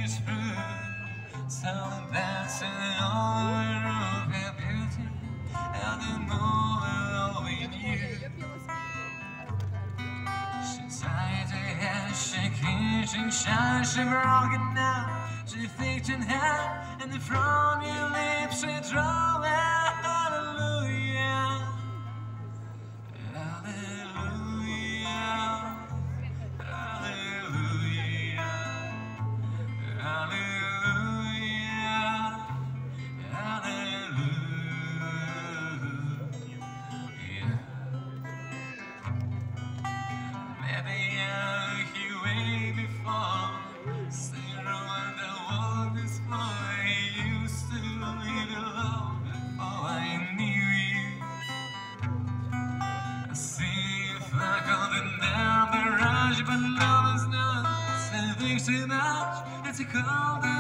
is through. Selling that's all of her beauty, and the more we knew. She tied her hair, shaking, she broken now. She faked in hair, and from your lips she draw a hallelujah. Hallelujah. Hallelujah. Hallelujah. Hallelujah. Maybe you way before. Zero and the world is for. Used to leave alone before I knew you. I see you fly golden down the rush, but love is not something too much. It's a cold.